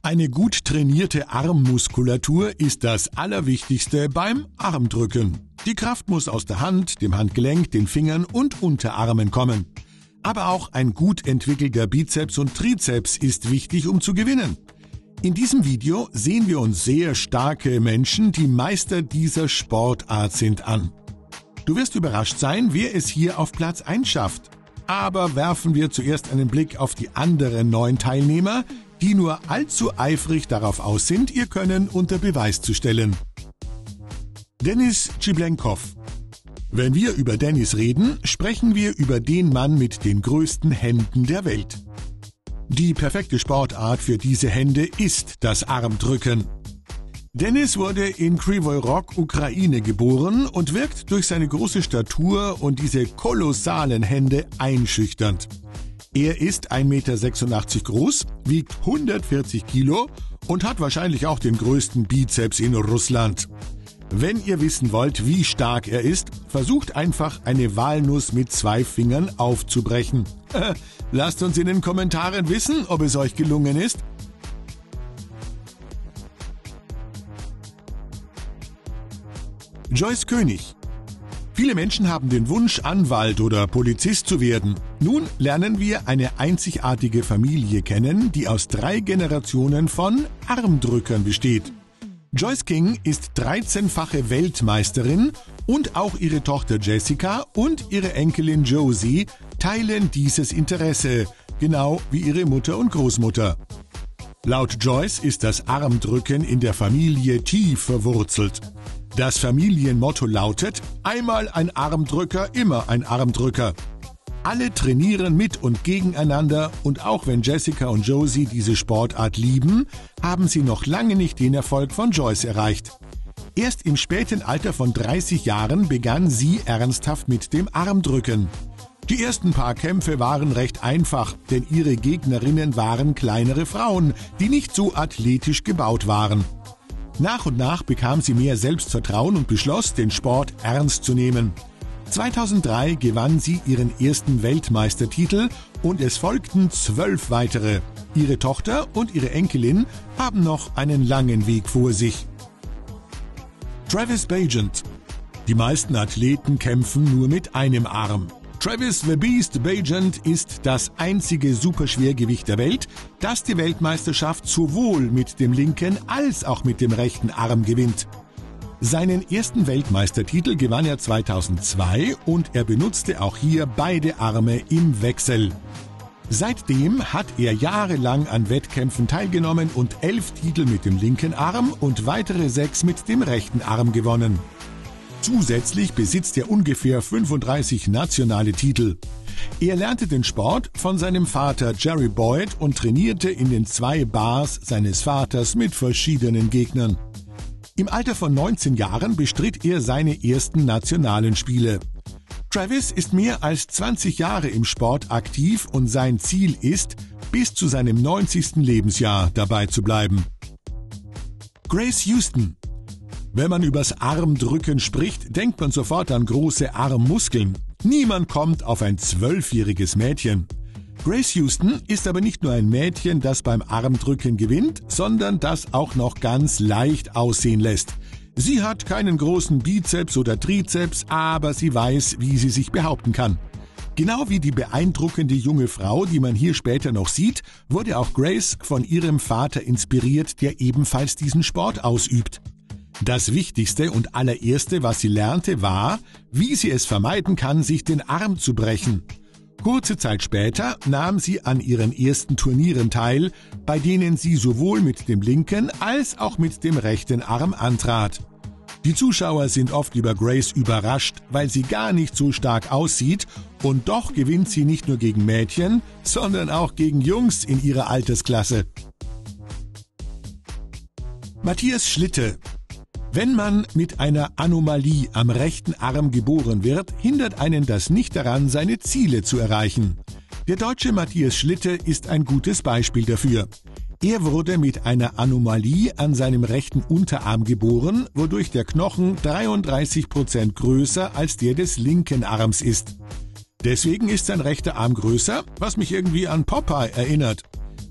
Eine gut trainierte Armmuskulatur ist das Allerwichtigste beim Armdrücken. Die Kraft muss aus der Hand, dem Handgelenk, den Fingern und Unterarmen kommen. Aber auch ein gut entwickelter Bizeps und Trizeps ist wichtig, um zu gewinnen. In diesem Video sehen wir uns sehr starke Menschen, die Meister dieser Sportart sind, an. Du wirst überrascht sein, wer es hier auf Platz 1 schafft. Aber werfen wir zuerst einen Blick auf die anderen 9 Teilnehmer, die nur allzu eifrig darauf aus sind, ihr Können unter Beweis zu stellen. Denis Tschiblenkov. Wenn wir über Denis reden, sprechen wir über den Mann mit den größten Händen der Welt. Die perfekte Sportart für diese Hände ist das Armdrücken. Denis wurde in Kryvyi Rog, Ukraine geboren und wirkt durch seine große Statur und diese kolossalen Hände einschüchternd. Er ist 1,86 Meter groß, wiegt 140 Kilo und hat wahrscheinlich auch den größten Bizeps in Russland. Wenn ihr wissen wollt, wie stark er ist, versucht einfach eine Walnuss mit 2 Fingern aufzubrechen. Lasst uns in den Kommentaren wissen, ob es euch gelungen ist. Joyce König. Viele Menschen haben den Wunsch, Anwalt oder Polizist zu werden. Nun lernen wir eine einzigartige Familie kennen, die aus 3 Generationen von Armdrückern besteht. Joyce King ist 13-fache Weltmeisterin und auch ihre Tochter Jessica und ihre Enkelin Josie teilen dieses Interesse, genau wie ihre Mutter und Großmutter. Laut Joyce ist das Armdrücken in der Familie tief verwurzelt. Das Familienmotto lautet: einmal ein Armdrücker, immer ein Armdrücker. Alle trainieren mit und gegeneinander und auch wenn Jessica und Josie diese Sportart lieben, haben sie noch lange nicht den Erfolg von Joyce erreicht. Erst im späten Alter von 30 Jahren begann sie ernsthaft mit dem Armdrücken. Die ersten paar Kämpfe waren recht einfach, denn ihre Gegnerinnen waren kleinere Frauen, die nicht so athletisch gebaut waren. Nach und nach bekam sie mehr Selbstvertrauen und beschloss, den Sport ernst zu nehmen. 2003 gewann sie ihren ersten Weltmeistertitel und es folgten 12 weitere. Ihre Tochter und ihre Enkelin haben noch einen langen Weg vor sich. Travis Bagent. Die meisten Athleten kämpfen nur mit einem Arm. Travis the Beast Bagent ist das einzige Superschwergewicht der Welt, das die Weltmeisterschaft sowohl mit dem linken als auch mit dem rechten Arm gewinnt. Seinen ersten Weltmeistertitel gewann er 2002 und er benutzte auch hier beide Arme im Wechsel. Seitdem hat er jahrelang an Wettkämpfen teilgenommen und 11 Titel mit dem linken Arm und weitere 6 mit dem rechten Arm gewonnen. Zusätzlich besitzt er ungefähr 35 nationale Titel. Er lernte den Sport von seinem Vater Jerry Boyd und trainierte in den 2 Bars seines Vaters mit verschiedenen Gegnern. Im Alter von 19 Jahren bestritt er seine ersten nationalen Spiele. Travis ist mehr als 20 Jahre im Sport aktiv und sein Ziel ist, bis zu seinem 90. Lebensjahr dabei zu bleiben. Grace Houston. Wenn man übers Armdrücken spricht, denkt man sofort an große Armmuskeln. Niemand kommt auf ein 12-jähriges Mädchen. Grace Houston ist aber nicht nur ein Mädchen, das beim Armdrücken gewinnt, sondern das auch noch ganz leicht aussehen lässt. Sie hat keinen großen Bizeps oder Trizeps, aber sie weiß, wie sie sich behaupten kann. Genau wie die beeindruckende junge Frau, die man hier später noch sieht, wurde auch Grace von ihrem Vater inspiriert, der ebenfalls diesen Sport ausübt. Das Wichtigste und allererste, was sie lernte, war, wie sie es vermeiden kann, sich den Arm zu brechen. Kurze Zeit später nahm sie an ihren ersten Turnieren teil, bei denen sie sowohl mit dem linken als auch mit dem rechten Arm antrat. Die Zuschauer sind oft über Grace überrascht, weil sie gar nicht so stark aussieht und doch gewinnt sie nicht nur gegen Mädchen, sondern auch gegen Jungs in ihrer Altersklasse. Matthias Schlitte. Wenn man mit einer Anomalie am rechten Arm geboren wird, hindert einen das nicht daran, seine Ziele zu erreichen. Der Deutsche Matthias Schlitte ist ein gutes Beispiel dafür. Er wurde mit einer Anomalie an seinem rechten Unterarm geboren, wodurch der Knochen 33% größer als der des linken Arms ist. Deswegen ist sein rechter Arm größer, was mich irgendwie an Popeye erinnert.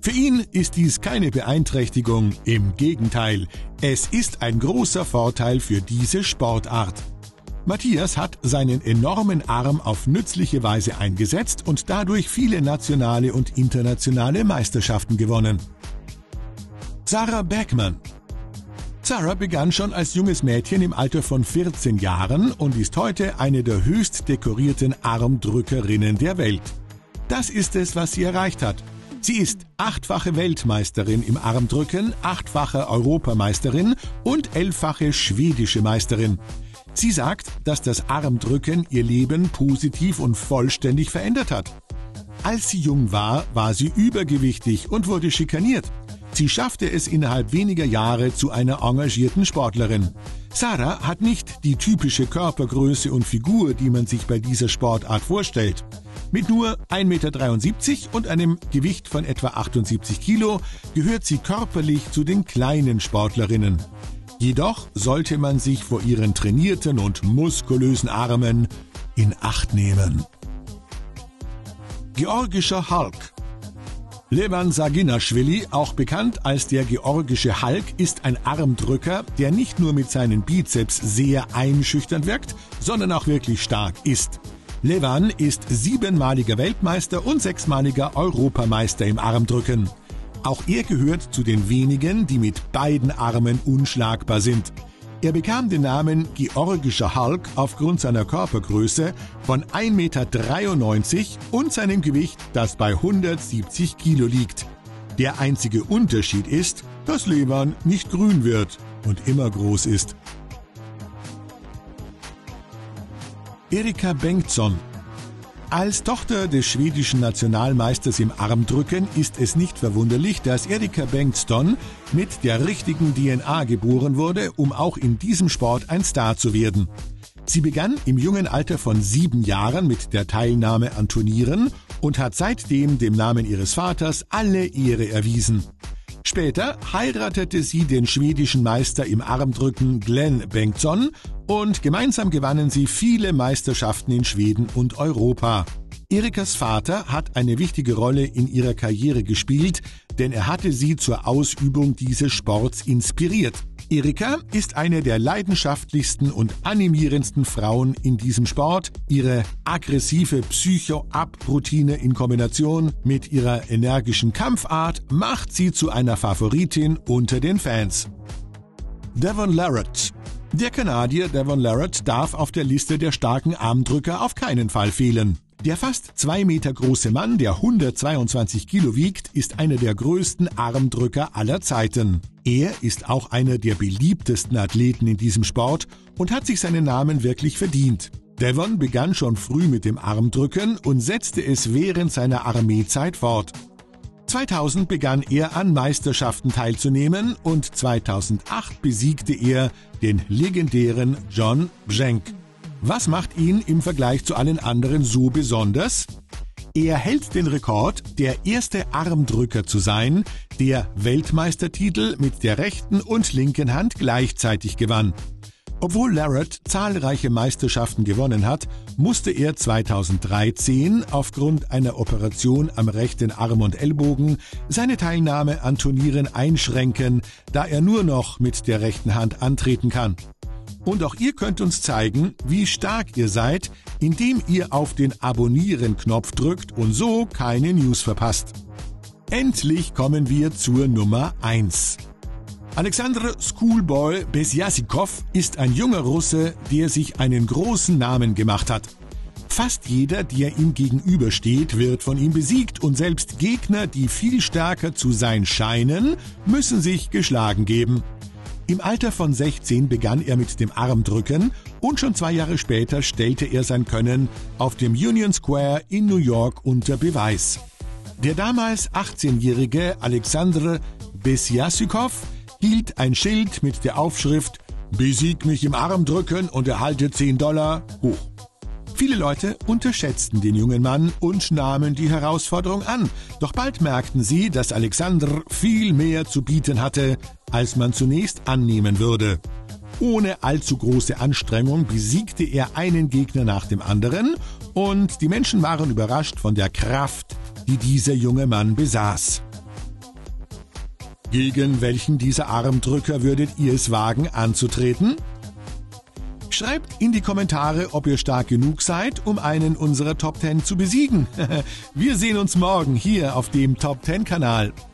Für ihn ist dies keine Beeinträchtigung, im Gegenteil, es ist ein großer Vorteil für diese Sportart. Matthias hat seinen enormen Arm auf nützliche Weise eingesetzt und dadurch viele nationale und internationale Meisterschaften gewonnen. Sarah Beckman. Sarah begann schon als junges Mädchen im Alter von 14 Jahren und ist heute eine der höchst dekorierten Armdrückerinnen der Welt. Das ist es, was sie erreicht hat. Sie ist 8-fache Weltmeisterin im Armdrücken, 8-fache Europameisterin und 11-fache schwedische Meisterin. Sie sagt, dass das Armdrücken ihr Leben positiv und vollständig verändert hat. Als sie jung war, war sie übergewichtig und wurde schikaniert. Sie schaffte es innerhalb weniger Jahre zu einer engagierten Sportlerin. Sarah hat nicht die typische Körpergröße und Figur, die man sich bei dieser Sportart vorstellt. Mit nur 1,73 Meter und einem Gewicht von etwa 78 Kilo gehört sie körperlich zu den kleinen Sportlerinnen. Jedoch sollte man sich vor ihren trainierten und muskulösen Armen in Acht nehmen. Georgischer Hulk. Levan Saginashvili, auch bekannt als der georgische Hulk, ist ein Armdrücker, der nicht nur mit seinen Bizeps sehr einschüchternd wirkt, sondern auch wirklich stark ist. Levan ist 7-maliger Weltmeister und 6-maliger Europameister im Armdrücken. Auch er gehört zu den wenigen, die mit beiden Armen unschlagbar sind. Er bekam den Namen Georgischer Hulk aufgrund seiner Körpergröße von 1,93 Meter und seinem Gewicht, das bei 170 Kilo liegt. Der einzige Unterschied ist, dass Levan nicht grün wird und immer groß ist. Erika Bengtsson. Als Tochter des schwedischen Nationalmeisters im Armdrücken ist es nicht verwunderlich, dass Erika Bengtsson mit der richtigen DNA geboren wurde, um auch in diesem Sport ein Star zu werden. Sie begann im jungen Alter von 7 Jahren mit der Teilnahme an Turnieren und hat seitdem dem Namen ihres Vaters alle Ehre erwiesen. Später heiratete sie den schwedischen Meister im Armdrücken Glenn Bengtsson und gemeinsam gewannen sie viele Meisterschaften in Schweden und Europa. Erikas Vater hat eine wichtige Rolle in ihrer Karriere gespielt, denn er hatte sie zur Ausübung dieses Sports inspiriert. Erika ist eine der leidenschaftlichsten und animierendsten Frauen in diesem Sport. Ihre aggressive Psycho-Up-Routine in Kombination mit ihrer energischen Kampfart macht sie zu einer Favoritin unter den Fans. Devon Larratt. Der Kanadier Devon Larratt darf auf der Liste der starken Armdrücker auf keinen Fall fehlen. Der fast 2 Meter große Mann, der 122 Kilo wiegt, ist einer der größten Armdrücker aller Zeiten. Er ist auch einer der beliebtesten Athleten in diesem Sport und hat sich seinen Namen wirklich verdient. Devon begann schon früh mit dem Armdrücken und setzte es während seiner Armeezeit fort. 2000 begann er an Meisterschaften teilzunehmen und 2008 besiegte er den legendären John Bjenk. Was macht ihn im Vergleich zu allen anderen so besonders? Er hält den Rekord, der erste Armdrücker zu sein, der Weltmeistertitel mit der rechten und linken Hand gleichzeitig gewann. Obwohl Larratt zahlreiche Meisterschaften gewonnen hat, musste er 2013 aufgrund einer Operation am rechten Arm und Ellbogen seine Teilnahme an Turnieren einschränken, da er nur noch mit der rechten Hand antreten kann. Und auch ihr könnt uns zeigen, wie stark ihr seid, indem ihr auf den Abonnieren-Knopf drückt und so keine News verpasst. Endlich kommen wir zur Nummer 1. Alexander Schoolboy Besjassikov ist ein junger Russe, der sich einen großen Namen gemacht hat. Fast jeder, der ihm gegenübersteht, wird von ihm besiegt und selbst Gegner, die viel stärker zu sein scheinen, müssen sich geschlagen geben. Im Alter von 16 begann er mit dem Armdrücken und schon 2 Jahre später stellte er sein Können auf dem Union Square in New York unter Beweis. Der damals 18-jährige Alexander Besjassikov hielt ein Schild mit der Aufschrift »Besieg mich im Armdrücken und erhalte $10« hoch. Viele Leute unterschätzten den jungen Mann und nahmen die Herausforderung an. Doch bald merkten sie, dass Alexander viel mehr zu bieten hatte, als man zunächst annehmen würde. Ohne allzu große Anstrengung besiegte er einen Gegner nach dem anderen und die Menschen waren überrascht von der Kraft, die dieser junge Mann besaß. Gegen welchen dieser Armdrücker würdet ihr es wagen anzutreten? Schreibt in die Kommentare, ob ihr stark genug seid, um einen unserer Top 10 zu besiegen. Wir sehen uns morgen hier auf dem Top 10 Kanal.